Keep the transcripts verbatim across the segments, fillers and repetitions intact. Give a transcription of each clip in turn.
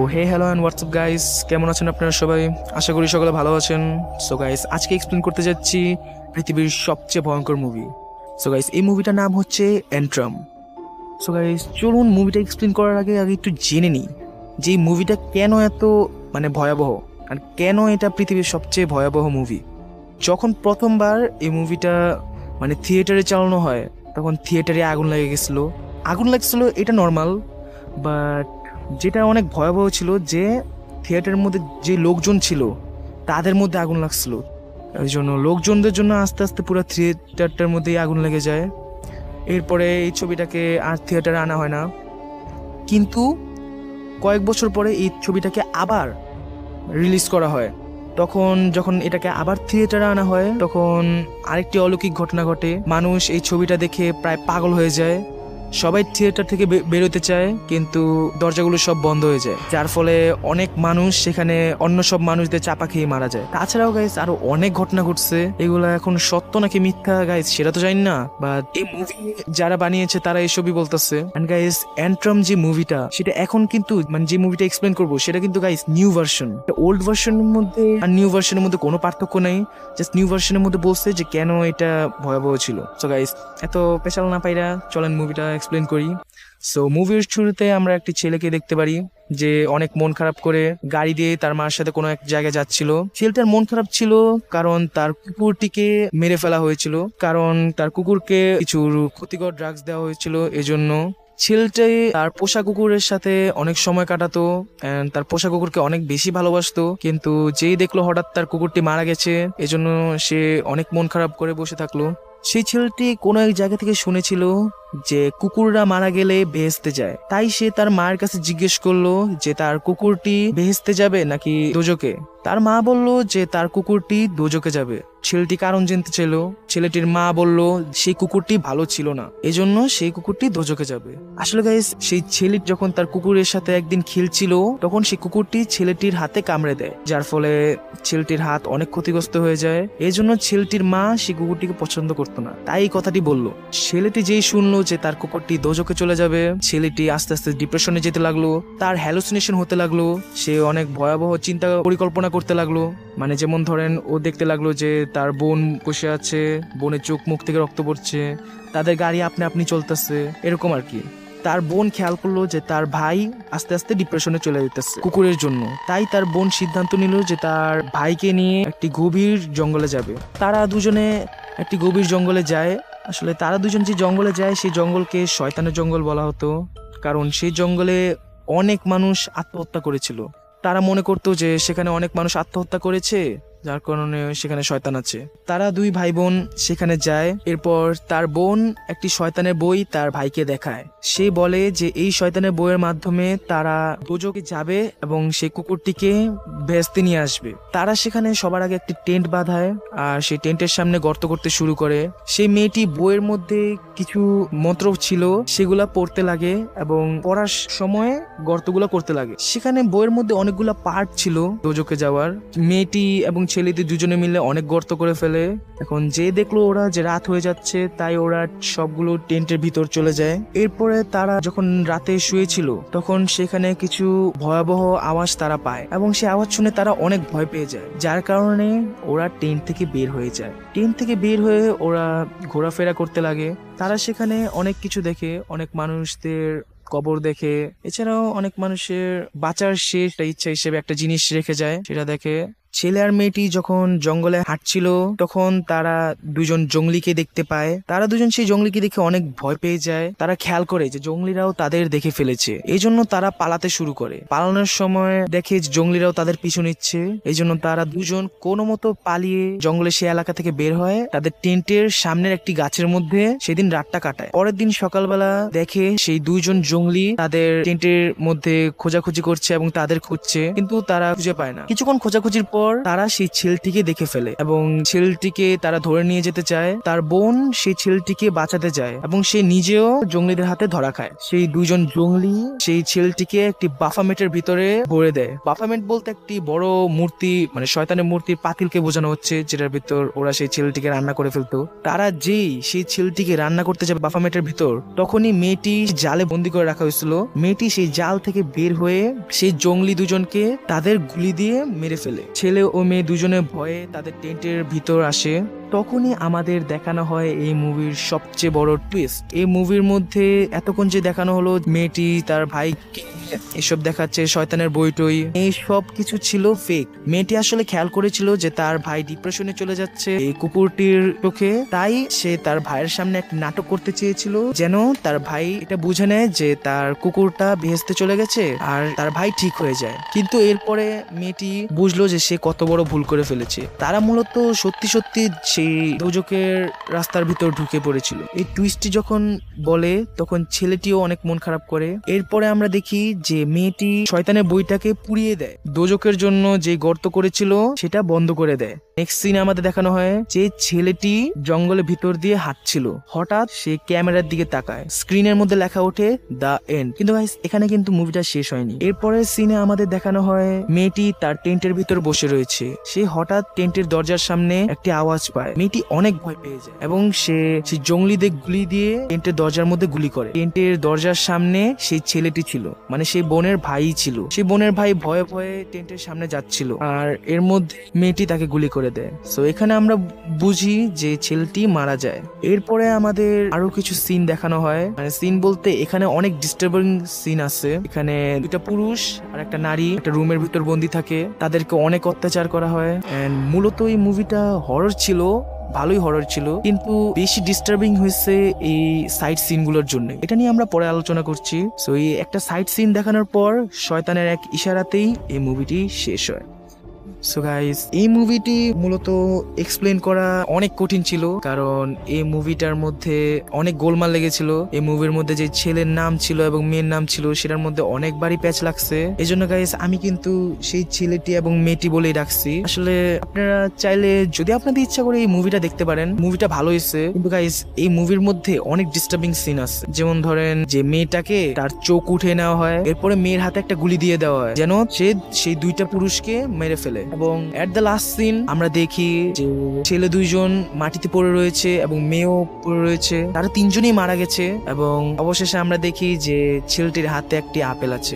Hey hello and WhatsApp guys, কেমন আছেন আপনারা সবাই? আশা করি সকলে ভালো আছেন। সো গাইস, আজকে এক্সপ্লেন করতে যাচ্ছি পৃথিবীর সবচেয়ে ভয়ঙ্কর মুভি। সো গাইস, এই মুভিটার নাম হচ্ছে অ্যান্ট্রাম। সো গাইস, চলুন মুভিটা এক্সপ্লেন করার আগে আগে একটু জেনে নিই যে এই মুভিটা কেন এত মানে ভয়াবহ, আর কেন এটা পৃথিবীর সবচেয়ে ভয়াবহ মুভি। যখন প্রথমবার এই মুভিটা মানে থিয়েটারে চালানো হয়, তখন থিয়েটারে আগুন লেগে গেছিলো। আগুন লাগছিল এটা নর্মাল, বাট যেটা অনেক ভয়াবহ ছিল যে থিয়েটারের মধ্যে যে লোকজন ছিল তাদের মধ্যে আগুন লাগছিল। এই জন্য লোকজনদের জন্য আস্তে আস্তে পুরো থিয়েটারটার মধ্যেই আগুন লেগে যায়। এরপরে এই ছবিটাকে আর থিয়েটারে আনা হয় না, কিন্তু কয়েক বছর পরে এই ছবিটাকে আবার রিলিজ করা হয়। তখন যখন এটাকে আবার থিয়েটারে আনা হয়, তখন আরেকটি অলৌকিক ঘটনা ঘটে। মানুষ এই ছবিটা দেখে প্রায় পাগল হয়ে যায়। সবাই থিয়েটার থেকে বেরোতে চায়, কিন্তু দরজাগুলো সব বন্ধ হয়ে যায়, যার ফলে অনেক মানুষ সেখানে অন্য সব মানুষদের চাপা খেয়ে মারা যায়। তাছাড়াও গাইস আরো অনেক ঘটনা ঘটছে, এগুলা এখন সত্য নাকি মিথ্যা গাইস সেটা তো জানি না, বাট এই মুভি যারা বানিয়েছে তারা এসবই বলতেছে। এন্ড গাইস, অ্যান্ট্রাম যে মুভিটা সেটা এখন কিন্তু মানে যে মুভিটা এক্সপ্লেন করবো সেটা কিন্তু গাইস নিউ ভার্সন। ওল্ড ভার্সনের মধ্যে আর নিউ ভার্সনের মধ্যে কোনো পার্থক্য নেই, জাস্ট নিউ ভার্সনের মধ্যে বলছে যে কেন এটা ভয়াবহ ছিল। সো গাইস, এত স্পেশাল না পাইরা চলেন মুভিটা এক্সপ্লেন করি। সো মুভির শুরুতে আমরা একটি ছেলেকে দেখতে পারি যে অনেক মন খারাপ করে গাড়ি দিয়ে তার মার সাথে কোনো এক জায়গায় যাচ্ছিল। ছেলেটার মন খারাপ ছিল কারণ তার কুকুরটিকে মেরে ফেলা হয়েছিল, কারণ তার কুকুরকে কিছু ক্ষতিকর ড্রাগস দেওয়া হয়েছিল। এজন্য ছেলেটাই তার পোষা কুকুরের সাথে অনেক সময় কাটাতো, তার পোষা কুকুরকে অনেক বেশি ভালোবাসতো। কিন্তু যেই দেখলো হঠাৎ তার কুকুরটি মারা গেছে, এজন্য সে অনেক মন খারাপ করে বসে থাকলো। সেই ছেলেটি কোনো এক জায়গা থেকে শুনেছিল যে কুকুররা মারা গেলে বেহেশতে যায়, তাই সে তার মায়ের কাছে জিজ্ঞেস করলো যে তার কুকুরটি বেহেশতে যাবে নাকি দোজকে। তার মা বলল যে তার কুকুরটি দোজকে যাবে। ছেলেটি কারণ জানতে চাইল। ছেলেটির মা বলল সেই কুকুরটি ভালো ছিল না, এজন্য সেই কুকুরটি দোজকে যাবে। আসলে গাইস, সেই ছেলে যখন তার কুকুরের সাথে একদিন খেলছিল, তখন সেই কুকুরটি ছেলেটির হাতে কামড়ে দেয়, যার ফলে ছেলেটির হাত অনেক ক্ষতিগ্রস্ত হয়ে যায়। এই জন্য ছেলেটির মা সেই কুকুরটিকে পছন্দ করতো না, তাই এই কথাটি বলল। ছেলেটি যেই শুনলো যে তার কুকুরটি দোজকে চলে যাবে, ছেলেটি আস্তে আস্তে ডিপ্রেশনে যেতে লাগলো, তার হ্যালুসিনেশন হতে লাগলো, সে অনেক ভয়াবহ চিন্তা পরিকল্পনা করতে লাগলো। মানে যেমন ধরেন, ও দেখতে লাগলো যে তার বোন বসে আছে, বোনের চোখ মুখ থেকে রক্ত পড়ছে, তাদের গাড়ি আপনি আপনি চলতেছে, এরকম আর কি। তার বোন খেয়াল করলো যে তার ভাই আস্তে আস্তে ডিপ্রেশনে চলে যেতেছে কুকুরের জন্য, তাই তার বোন সিদ্ধান্ত নিল যে তার ভাইকে নিয়ে একটি গভীর জঙ্গলে যাবে। তারা দুজনে একটি গভীর জঙ্গলে যায়। আসলে তারা দুজন যে জঙ্গলে যায় সেই জঙ্গলকে শয়তানের জঙ্গল বলা হতো, কারণ সেই জঙ্গলে অনেক মানুষ আত্মহত্যা করেছিল। তারা মনে করতো যে সেখানে অনেক মানুষ আত্মহত্যা করেছে, যার কারণে সেখানে শয়তান আছে। তারা দুই ভাই বোন সেখানে যায়। এরপর তার বোন একটি শয়তানের বই তার ভাইকে দেখায়। সে বলে যে এই শয়তানের বইয়ের মাধ্যমে তারা দোজকে যাবে এবং সেই কুকুরটিকে ভেস্তে নিয়ে আসবে। তারা সেখানে সবার আগে একটি টেন্ট বাঁধায়, আর সেই টেন্টের সামনে গর্ত করতে শুরু করে। সেই মেয়েটি বইয়ের মধ্যে কিছু মন্ত্র ছিল, সেগুলা পড়তে লাগে এবং পড়ার সময় গর্তগুলো করতে লাগে। সেখানে বইয়ের মধ্যে অনেকগুলা পার্ট ছিল দোজকে যাওয়ার। মেয়েটি এবং ছেলেটি দুজনে মিলে অনেক গর্ত করে ফেলে। এখন যে দেখলো ওরা যে রাত হয়ে যাচ্ছে, তাই ওরা সবগুলো টেন্টের ভিতর চলে যায়। এরপরে তারা যখন রাতে শুয়েছিল, তখন সেখানে কিছু ভয়াবহ আওয়াজ তারা পায় এবং সে আওয়াজ শুনে তারা অনেক ভয় পেয়ে যায়, যার কারণে ওরা টেন্ট থেকে বের হয়ে যায়। টেন্ট থেকে বের হয়ে ওরা ঘোরাফেরা করতে লাগে। তারা সেখানে অনেক কিছু দেখে, অনেক মানুষদের কবর দেখে, এছাড়াও অনেক মানুষের বাঁচার শেষ ইচ্ছা হিসেবে একটা জিনিস রেখে যায়, সেটা দেখে। ছেলে আর মেয়েটি যখন জঙ্গলে হাঁটছিল, তখন তারা দুজন জঙ্গলিকে দেখতে পায়। তারা দুজন সেই জঙ্গলিকে দেখে অনেক ভয় পেয়ে যায়। তারা খেয়াল করে যে জঙ্গলিরাও তাদের দেখে ফেলেছে, এই জন্য তারা পালাতে শুরু করে। পালানোর সময় দেখে জঙ্গলিরাও তাদের পিছু নিচ্ছে, এই জন্য তারা দুজন কোনো মতো পালিয়ে জঙ্গলে সে এলাকা থেকে বের হয়, তাদের টেন্টের সামনের একটি গাছের মধ্যে সেদিন রাতটা কাটায়। পরের দিন সকালবেলা দেখে সেই দুইজন জঙ্গলি তাদের টেন্টের মধ্যে খোঁজাখুঁজি করছে এবং তাদের খুঁজছে, কিন্তু তারা খুঁজে পায় না। কিছুক্ষণ খোঁজাখুঁজির পর পর তারা সেই ছেলেটিকে দেখে ফেলে এবং ছেলেটিকে তারা ধরে নিয়ে যেতে চায়। তার বোন সেই ছেলেটিকে বাঁচাতে যায় এবং সে নিজেও জঙ্গলিদের হাতে ধরা খায়। সেই দুইজন জঙ্গলি সেই ছেলেটিকে একটি বাফামেটের ভিতরে ভরে দেয়। বাফামেট বলতে একটি বড় মূর্তি, মানে শয়তানের মূর্তির পাতিলকে বোঝানো হচ্ছে, যেটার ভিতর ওরা সেই ছেলেটিকে রান্না করে ফেলতো। তারা যেই সেই ছেলেটিকে রান্না করতে যাবে বাফামেটের ভিতর, তখনই মেয়েটি জালে বন্দি করে রাখা হয়েছিল। মেয়েটি সেই জাল থেকে বের হয়ে সেই জঙ্গলি দুজনকে তাদের গুলি দিয়ে মেরে ফেলে। ছেলে ও মেয়ে দুজনে ভয়ে তাদের টেন্টের ভিতর আসে। তখনই আমাদের দেখানো হয় এই মুভির সবচেয়ে বড় টুইস্ট। এই মুভির মধ্যে এতক্ষণ যে দেখানো হলো মেয়েটি তার ভাইকে এসব দেখাচ্ছে, শয়তানের বইটই, এই সব কিছু ছিল ফেক। মেয়েটি আসলে খেয়াল করেছিল যে তার ভাই ডিপ্রেশনে চলে যাচ্ছে এই কুকুরটির চোখে, তাই সে তার ভাইয়ের সামনে একটা নাটক করতে চেয়েছিল যেন তার ভাই এটা বুঝে নেয় যে তার কুকুরটা বেহেশতে চলে গেছে আর তার ভাই ঠিক হয়ে যায়। কিন্তু এরপরে মেয়েটি বুঝলো যে সে কত বড় ভুল করে ফেলেছে। তারা মূলত সত্যি সত্যি সেই দোজকের রাস্তার ভিতর ঢুকে পড়েছিল। এই টুইস্টটি যখন বলে তখন ছেলেটিও অনেক মন খারাপ করে। এরপরে আমরা দেখি যে মেয়েটি শয়তানের বইটাকে পুড়িয়ে দেয়, দোজকের জন্য যে গর্ত করেছিল সেটা বন্ধ করে দেয়। নেক্সট সিনে আমাদের দেখানো হয় যে ছেলেটি জঙ্গলের ভিতর দিয়ে হাঁটছিল, হঠাৎ সে ক্যামেরার দিকে তাকায়, স্ক্রিনের মধ্যে লেখা ওঠে দ্য এন্ড। কিন্তু গাইস এখানে কিন্তু মুভিটা শেষ হয়নি। এরপরের সিনে আমাদের দেখানো হয় মেয়েটি তার টেন্টের ভিতর বসে রয়েছে। সে হঠাৎ টেন্টের দরজার সামনে একটি আওয়াজ পায়। মেয়েটি অনেক ভয় পেয়ে যায় এবং সে সেই জঙ্গলিদের গুলি দিয়ে টেন্টের দরজার মধ্যে গুলি করে। টেন্টের দরজার সামনে সেই ছেলেটি ছিল, মানে সেই বোনের ভাই ছিল। সেই বোনের ভাই ভয়ে ভয়ে টেন্টের সামনে যাচ্ছিল আর এর মধ্যে মেয়েটি তাকে গুলি করে দেয়। সো এখানে আমরা বুঝি যে ছেলেটি মারা যায়। এরপরে আমাদের আরো কিছু সিন দেখানো হয়, মানে সিন বলতে এখানে অনেক ডিস্টার্বিং সিন আছে। এখানে দুটা পুরুষ আর একটা নারী একটা রুমের ভিতর বন্দি থাকে, তাদেরকে অনেক অত্যাচার করা হয়। এন্ড মূলত এই মুভিটা হরর ছিল, ভালোই হরর ছিল, কিন্তু বেশি ডিস্টার্বিং হয়েছে এই সাইড সিন গুলোর জন্য। এটা নিয়ে আমরা পরে আলোচনা করছি। সো এই একটা সাইড সিন দেখানোর পর শয়তানের এক ইশারাতেই এই মুভিটি শেষ হয়। সো গাইস এই মুভিটি মূলত এক্সপ্লেন করা অনেক কঠিন ছিল, কারণ এই মুভিটার মধ্যে অনেক গোলমাল লেগেছিল। এই মুভির মধ্যে যে ছেলের নাম ছিল এবং মেয়ের নাম ছিল সেটার মধ্যে অনেকবারই প্যাচ লাগছে। এই জন্য গাইস আমি কিন্তু সেই ছেলেটি এবং মেয়েটি বলেই ডাকছি। আসলে আপনারা চাইলে যদি আপনাদের ইচ্ছা করে এই মুভিটা দেখতে পারেন, মুভিটা ভালো হয়েছে। কিন্তু গাইস এই মুভির মধ্যে অনেক ডিস্টার্বিং সিন আছে। যেমন ধরেন যে মেয়েটাকে তার চোখ উঠে নেওয়া হয়, এরপরে মেয়ের হাতে একটা গুলি দিয়ে দেওয়া হয় যেন সে সেই দুইটা পুরুষকে মেরে ফেলে। এবং এট দ্য লাস্ট সিন আমরা দেখি যে ছেলে দুইজন মাটিতে পড়ে রয়েছে এবং মেয়েও পড়ে রয়েছে, তারা তিনজনই মারা গেছে। এবং অবশেষে আমরা দেখি যে ছেলেটির হাতে একটি আপেল আছে।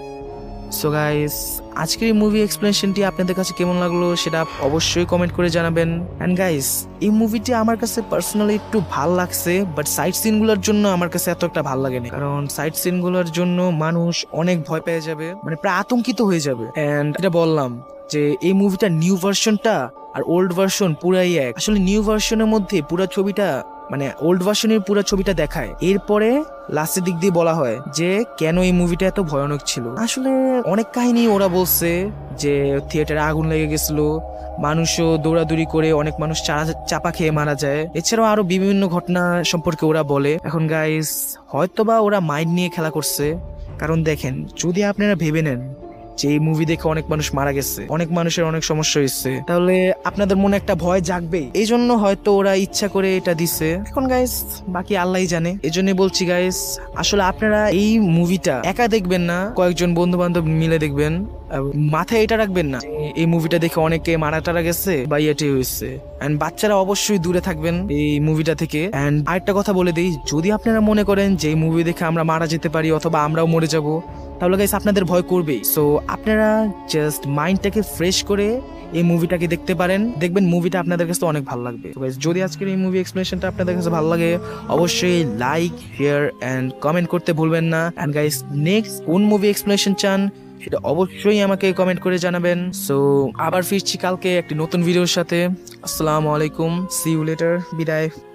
সো গাইস আজকের এই মুভি এক্সপ্লেনেশনটি আপনাদের কাছে কেমন লাগলো সেটা অবশ্যই কমেন্ট করে জানাবেন। এন্ড গাইস এই মুভিটি আমার কাছে পার্সোনালি একটু ভাল লাগছে, বাট সাইড সিন গুলোর জন্য আমার কাছে এত একটা ভাল লাগেনি, কারণ সাইড সিন গুলোর জন্য মানুষ অনেক ভয় পেয়ে যাবে, মানে প্রায় আতঙ্কিত হয়ে যাবে। এন্ড এটা বললাম যে এই মুভিটা নিউ ভার্সনটা আর ওল্ড ভার্সন পুরাই এক। আসলে নিউ ভার্সনের মধ্যে পুরো ছবিটা মানে ওল্ড ভার্সনের পুরো ছবিটা দেখায়, এরপরে লাস্টের দিক দিয়ে বলা হয় যে কেন এই মুভিটা এত ভয়ানক ছিল। আসলে অনেক কাহিনী ওরা বলছে যে থিয়েটারে আগুন লেগে গেছিল, মানুষও দৌড়াদৌড়ি করে অনেক মানুষ চাপা খেয়ে মারা যায়, এছাড়াও আরো বিভিন্ন ঘটনা সম্পর্কে ওরা বলে। এখন গাইস হয়তোবা ওরা মাইন্ড নিয়ে খেলা করছে, কারণ দেখেন যদি আপনারা ভেবে নেন যে এই মুভি দেখে অনেক মানুষ মারা গেছে, অনেক মানুষের অনেক সমস্যা হয়েছে, তাহলে আপনাদের মনে একটা ভয় জাগবে। এই জন্য হয়তো ওরা ইচ্ছা করে এটা দিছে। এখন গাইস বাকি আল্লাহই জানে। এই জন্য বলছি গাইস আসলে আপনারা এই মুভিটা একা দেখবেন না, কয়েকজন বন্ধু বান্ধব মিলে দেখবেন। মাথায় এটা রাখবেন না এই মুভিটা দেখে অনেকে মারা টারা গেছে বা ইয়েটি হয়েছে। এন্ড বাচ্চারা অবশ্যই দূরে থাকবেন এই মুভিটা থেকে। এন্ড আরেকটা কথা বলে দিই, যদি আপনারা মনে করেন যে এই মুভি দেখে আমরা মারা যেতে পারি অথবা আমরাও মরে যাব, তাহলে গাইস আপনাদের ভয় করবেই। সো আপনারা জাস্ট মাইন্ডটাকে ফ্রেশ করে এই মুভিটাকে দেখতে পারেন, দেখবেন মুভিটা আপনাদের কাছে অনেক ভালো লাগবে। যদি আজকের এই মুভি এক্সপ্লেনেশনটা আপনাদের কাছে ভালো লাগে অবশ্যই লাইক, শেয়ার এন্ড কমেন্ট করতে ভুলবেন না। এন্ড গাইস নেক্সট কোন মুভি এক্সপ্লেনেশন চান সেটা অবশ্যই আমাকে কমেন্ট করে জানাবেন। সো আবার ফিরছি কালকে একটি নতুন ভিডিওর সাথে। আসসালামু আলাইকুম, সি ইউ লেটার, বিদায়।